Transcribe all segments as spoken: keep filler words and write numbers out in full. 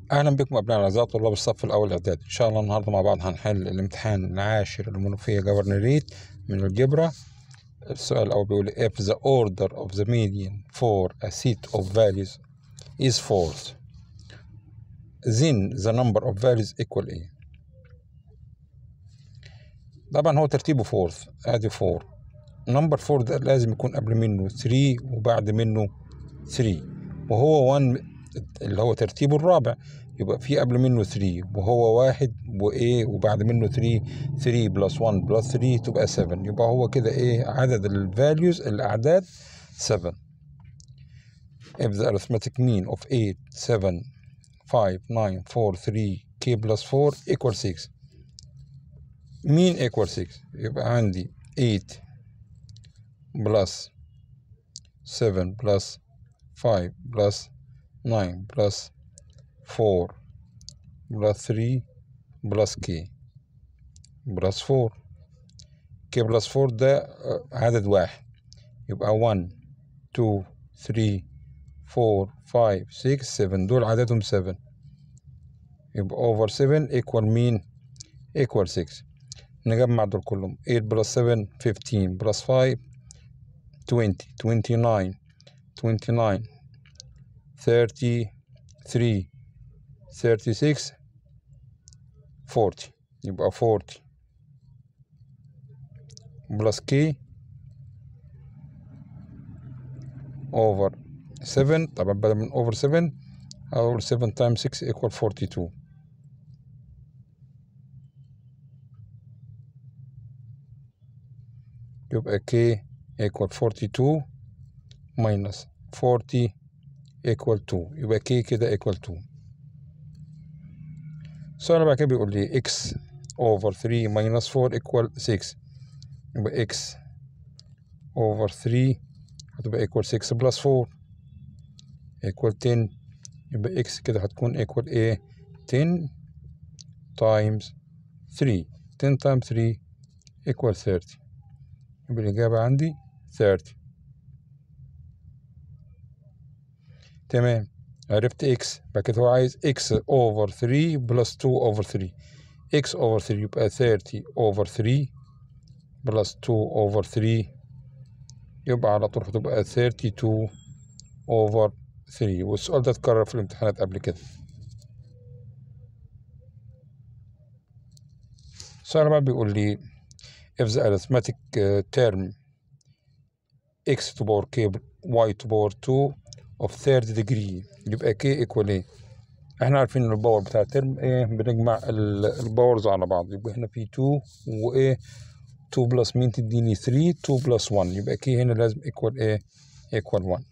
أهلا بكم أبناء الأعزاء طلاب الصف الأول إعدادي. إن شاء الله النهاردة مع بعض هنحل الامتحان العاشر المنوفية جبرنريت من الجبرة. السؤال الأول بيقول if the order of the median for a set of values is fourth then the number of values equal إيه. طبعا هو ترتيبه fourth، ادي four. نمبر four ده لازم يكون قبل منه three وبعد منه three، وهو one اللي هو ترتيبه الرابع، يبقى في قبل منه three وهو واحد وإيه وبعد منه three three plus one plus three تبقى seven، يبقى هو كده إيه عدد الفاليوز الأعداد seven. if the arithmetic mean of eight seven five nine four three k plus four equal six mean equal six، يبقى عندي eight plus seven plus five plus nine plus four plus three plus k plus four. k plus four ده عدد واحد، يبقى one two three four five six seven، دول عددهم seven، يبقى over seven equal mean equal six. نجمع دول كلهم eight plus seven fifteen plus five twenty twenty-nine twenty-nine thirty-three thirty-six forty، يبقى forty plus k over seven. طبعا بدل من over seven over seven times six equal forty-two، يبقى k equal forty-two minus forty equal two، يبقى k كده equal two. السؤال بعد كده بيقول لي x over three minus four equal six، يبقى x over three هتبقى equal six plus four equal ten، يبقى x كده هتكون equal ايه ten times three ten times three equal thirty، يبقى الإجابة عندي thirty. تمام، عرفت x، بعد كده هو عايز x over three plus two over three، x over three يبقى thirty over three plus two over three، يبقى على طول هتبقى thirty-two over three، والسؤال ده اتكرر في الامتحانات قبل كده. السؤال بقى بيقول لي if the arithmetic term x to power k y to power two of third degree يبقى k equal ايه. احنا عارفين ان الباور بتاع الترم ايه، بنجمع الباورز على بعض، يبقى هنا في two وايه two plus مين تديني three two plus one، يبقى k هنا لازم equal ايه equal one.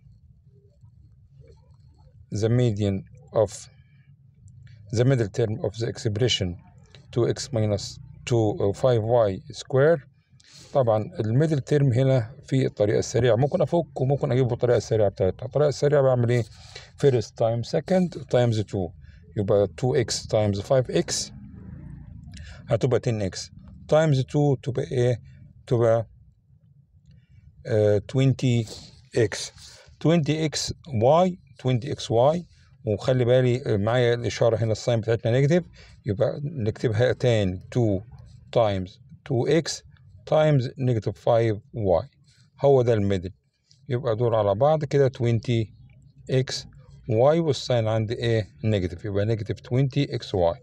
the median of the middle term of the expression two x minus two five y square. طبعا الميدل تيرم هنا في الطريقة السريعة، ممكن أفك وممكن أجيبه بالطريقة السريعة بتاعتها. الطريقة السريعة بعمل إيه؟ first times second times two، يبقى two x times five x هتبقى ten x times two تبقى إيه؟ تبقى uh, twenty x twenty x y twenty x y، وخلي بالي معايا الإشارة هنا الساين بتاعتنا نيجاتيف، يبقى نكتبها تاني two times two x times negative five y، هو ده الميدل، يبقى دول على بعض كده twenty x y والساين عندي ايه نيجاتيف، يبقى نيجاتيف twenty x y.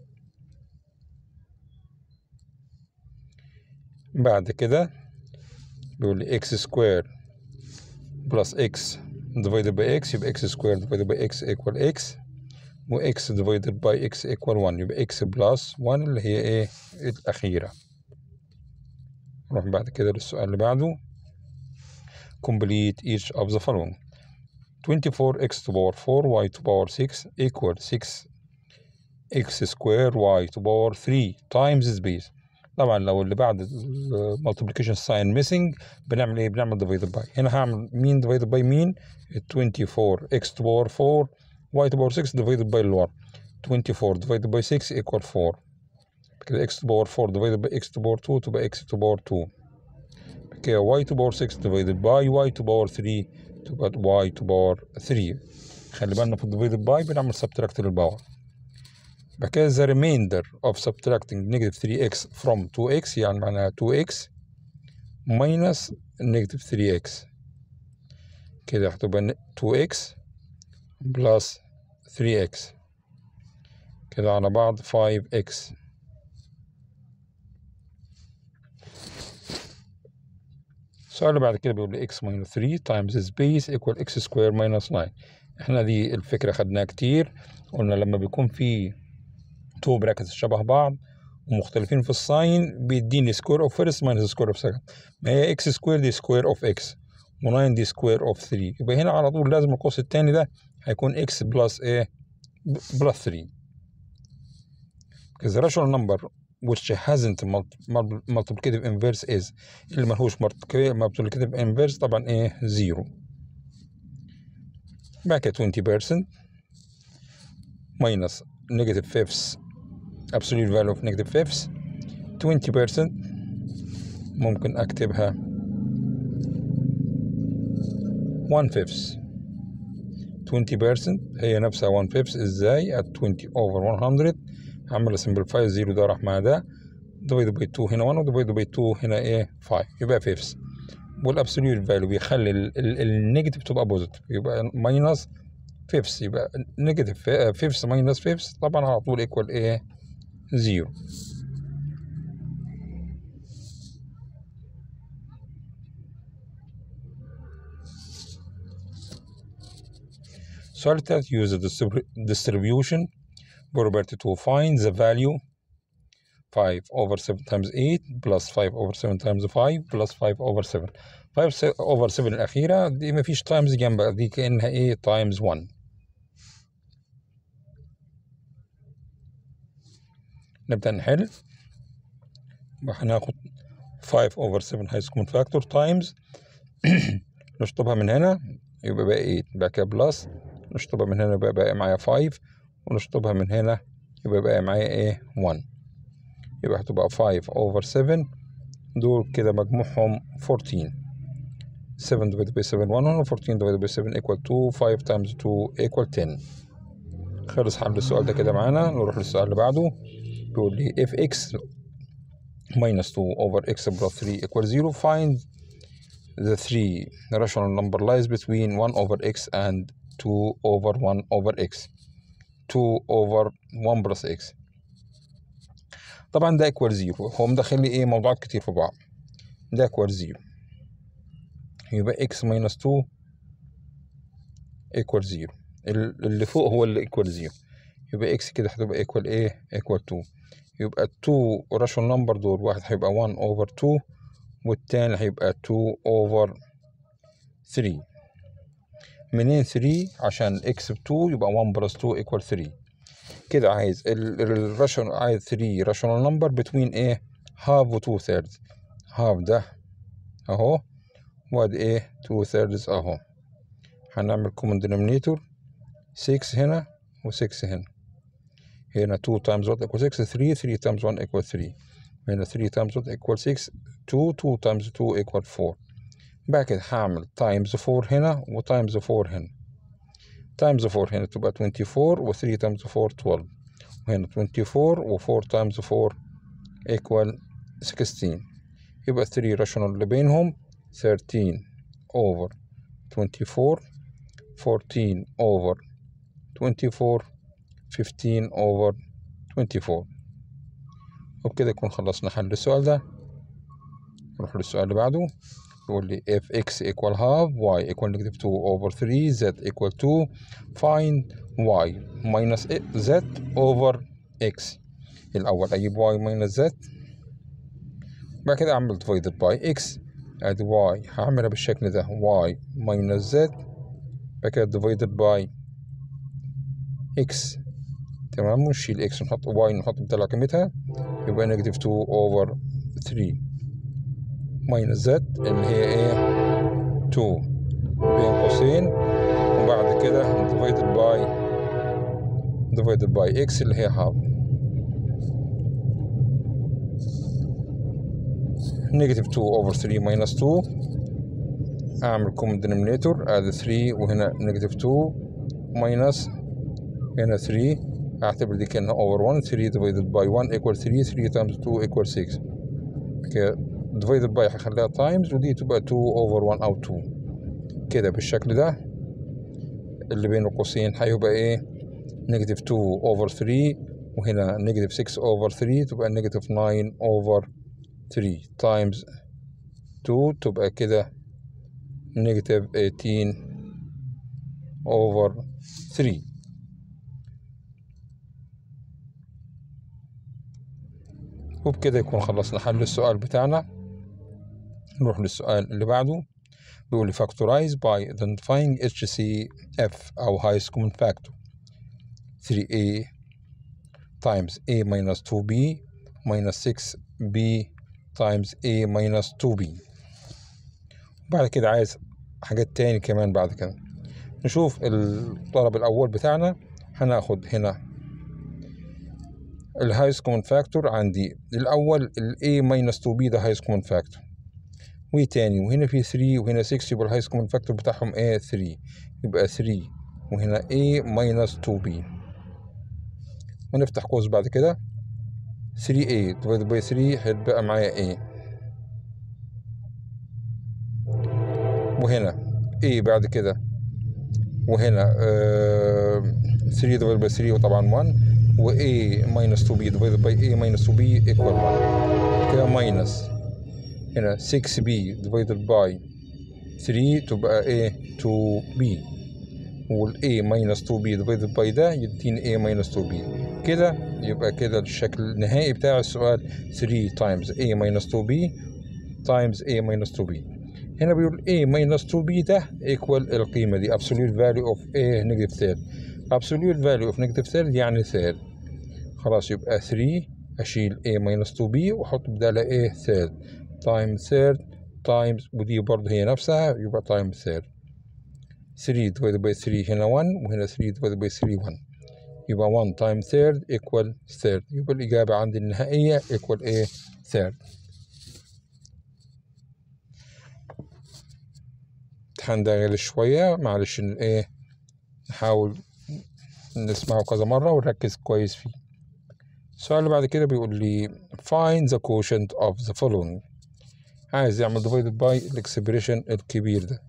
بعد كده بيقول لي x square plus x divided by x، يبقى x square divided by x equal x، و x divided by x equal one، يبقى x plus one اللي هي ايه الأخيرة. نروح بعد كده للسؤال اللي بعده complete each of the following twenty-four x to power four y to power six equal six x square y to power three times space. طبعا لو اللي بعد multiplication sign missing بنعمل ايه؟ بنعمل divided by. هنا هعمل مين divided by مين؟ twenty-four x to power four y to power six divided by اللي ورا twenty-four divided by six equal four، كده x to power four divided by x to power two تبقى x to power two، كده y to power six divided by y to power three تبقى y to power three. خلي بالنا في الديفايدد باي بنعمل subtract للباور. بعد كده the remainder of subtracting negative three x from two x يعني معناها two x minus negative three x، كده هتبقى two x plus three x، كده على بعض five x. السؤال اللي بعد كده بيقول لي x minus three times this base equal x square minus nine. احنا دي الفكرة خدناها كتير، قلنا لما بيكون في تو براكتس شبه بعض ومختلفين في الساين بيديني سكوير اوف فيرست ماينس سكوير اوف سكند. ما هي اكس سكوير دي سكوير اوف اكس و9 دي سكوير اوف ثري، يبقى هنا على طول لازم القوس التاني ده هيكون اكس بلس ايه بلس ثري. because the rational number which hasn't multiplicative inverse is اللي ملهوش multiplicative inverse طبعا ايه زيرو. بعد كده twenty percent minus negative fifths absolute value of negative fifths twenty percent ممكن اكتبها one fifth. twenty percent هي نفسها one fifth ازاي at twenty over one hundred هعمل simplify الزيرو ده راح مع ده divided by two هنا one و divided by two هنا ايه five يبقى fifths، والابسوليوت فاليو بيخلي النيجاتيف تبقى بوزيتيف يبقى minus fifths، يبقى نيجاتيف fifths minus fifths طبعا على طول equal ايه زيرو. السؤال التالت use the distribution property to find the value five over seven times eight plus five over seven times five plus five over seven. five over seven الأخيرة دي مفيش times جنبها، دي كأنها ايه times one. نبدأ نحل. هناخد five over seven highest common factor times نشطبها من هنا يبقى بقى eight، بعد كده بلس نشطبها من هنا يبقى بقى معايا five، ونشطبها من هنا يبقى بقى معايا ايه one، يبقى هتبقى five over seven دول كده مجموعهم fourteen. seven divided by seven one hundred fourteen divided by seven equal two five times two equal ten. خلص حل السؤال ده كده معانا. نروح للسؤال اللي بعده بيقول لي if x minus two over x plus three equals zero find the three rational number lies between one over x and two over one over x. two over one plus x طبعا ده equal zero، هو مدخل لي ايه موضوعات كتير في بعض. ده equal zero يبقى x minus two equal zero، اللي فوق هو اللي equal zero، يبقى x كده هتبقى equal ايه equal two. يبقى two rational number دول واحد هيبقى one over two والتاني هيبقى two over three. منين three؟ عشان x ب two يبقى one plus two equal three. كده عايز الراشونال عايز three rational number between ايه half و two thirds. half ده اهو وادي ايه two thirds اهو. هنعمل common denominator six هنا و six هنا. هنا two times one equal six three three times one equal three. هنا three times one equal six two two times two equal four. بعد كده هعمل times four هنا و times four هنا. times four هنا تبقى twenty-four و three times four twelve، وهنا twenty-four و four times four equal sixteen. يبقى three rational اللي بينهم thirteen over twenty-four fourteen over twenty-four fifteen over twenty-four. وبكده يكون خلصنا حل السؤال ده. نروح للسؤال اللي بعده يقول لي if x equal half y equal negative two over three z equal two find y minus z over x. الأول أجيب y minus z، بعد كده أعمل divided by x. أدي y هعملها بالشكل ده y minus z، بعد كده divided by x. تمام، ونشيل x ونحط y نحط بدل قيمتها يبقى negative two over three minus z اللي هي ايه two بين قوسين، وبعد كده divided by divided by x اللي هي half. negative two over three minus two اعمل common denominator ادي three وهنا negative two minus هنا three اعتبر دي كأنها over one. three divided by one equal three. three times two equal six. كده divided by هخليها times ودي تبقى two over one أو two كده بالشكل ده. اللي بين القوسين هيبقى ايه؟ negative two over three وهنا negative six over three تبقى negative nine over three times two تبقى كده negative eighteen over three. وبكده يكون خلصنا حل السؤال بتاعنا. نروح للسؤال اللي بعده. بيقول لي factorize by identifying H C F أو highest common factor three A times A minus two B minus six B times A minus two B. بعد كده عايز حاجات تاني كمان. بعد كده نشوف الطلب الأول بتاعنا. هناخد هنا ال highest common factor. عندي الأول ال A minus two B ده highest common factor وتاني وهنا في three وهنا six يبقى ال highest common factor بتاعهم A three يبقى three وهنا A minus two B ونفتح قوس بعد كده three A divided by three هيتبقى معايا A وهنا A بعد كده وهنا uh, three divided by three وطبعا one و A minus two B divided by A minus two B equal one كده minus هنا six B divided by three تبقى A two B وال A minus two B divided by ده يديني A minus two B كده. يبقى كده الشكل النهائي بتاع السؤال three times A minus two B times A minus two B. هنا بيقول A minus two B ده equal القيمة دي absolute value of A negative third. absolute value of negative third يعني third. خلاص يبقى three أشيل A minus two B وأحط بدالها A third times third times ودي برضه هي نفسها يبقى times third. three divided by three هنا one وهنا three divided by three one يبقى one times third equal third. يبقى الإجابة عندي النهائية equal A third. الامتحان ده غالي شوية معلش ايه نحاول نسمعه كذا مرة ونركز كويس فيه. السؤال اللي بعد كده بيقول لي find the quotient of the following. عايز يعمل divided by الاكسبريشن الكبير ده.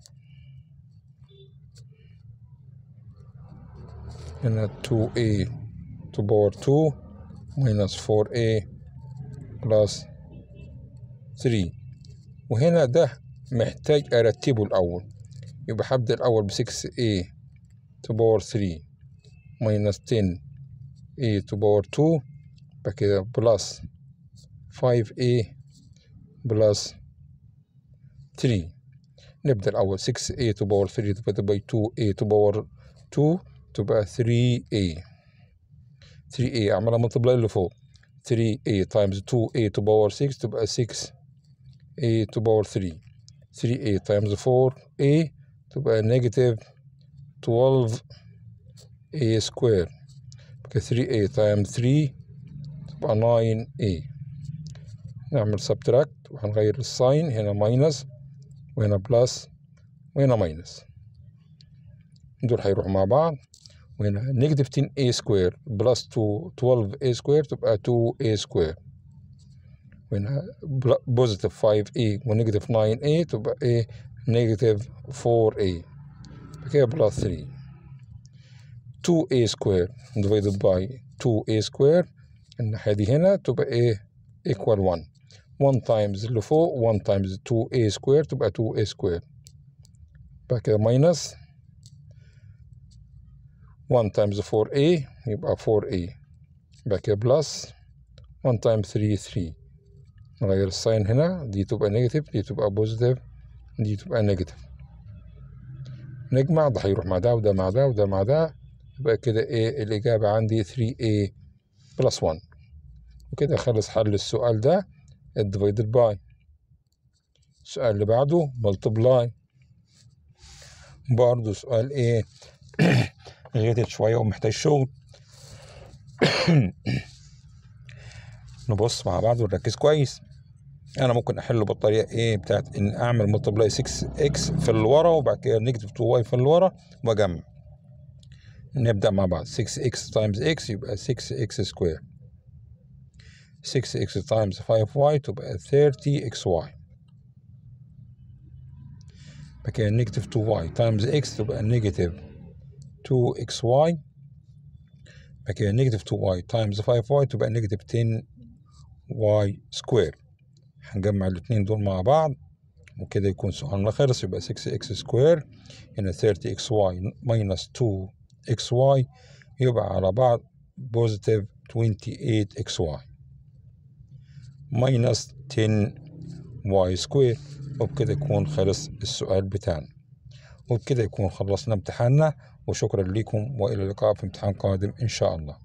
هنا two A to power two minus four A plus three وهنا ده محتاج أرتبه الأول. يبقى هبدأ الأول ب six A to power three minus ten A to power two يبقى كده plus five A plus three. نبدأ الأول six A to power three divided by two A to power two تبقى three A. three A أعملها multiply اللي فوق three A times two A to power six تبقى six A to power three. three A times four A تبقى negative twelve A square. يبقى three A times three تبقى nine A. نعمل subtract وهنغير الساين هنا minus وهنا plus وهنا minus دول هيروحوا مع بعض وهنا negative ten A square plus two twelve A square تبقى two A square وهنا positive five A و negative nine A تبقى A negative four A كده plus three. two A square divided by two A square الناحية دي هنا تبقى A equal one. one times اللي فوق one times two A square تبقى two A square يبقى كده minus one times four A يبقى four A يبقى كده plus one times three three. نغير الساين هنا دي تبقى نيجاتيف دي تبقى بوزيتيف دي تبقى نيجاتيف. نجمع ده هيروح مع ده وده مع ده وده مع ده يبقى كده ايه الإجابة عندي three A plus one. وكده خلص حل السؤال ده divided by. السؤال اللي بعده multiply. برضه سؤال ايه غيرت شوية ومحتاج شغل. نبص مع بعض ونركز كويس. انا ممكن احله بالطريقه ايه بتاعت ان اعمل ملتبلاي six x في اللي ورا وبعد كده نيجاتيف two y في اللي ورا واجمع. نبدأ مع بعض. six x times x يبقى six x square. six x times five y تبقى thirty x y. بكده negative two y times x تبقى negative two x y. بكده negative two y times five y تبقى negative ten y square. هنجمع الاتنين دول مع بعض وكده يكون سؤالنا خلص. يبقى six x square هنا thirty x y minus two x y يبقى على بعض positive twenty-eight x y minus ten y square. وبكده يكون خلص السؤال بتاعنا، وبكده يكون خلصنا امتحاننا. وشكرا لكم، وإلى اللقاء في امتحان قادم إن شاء الله.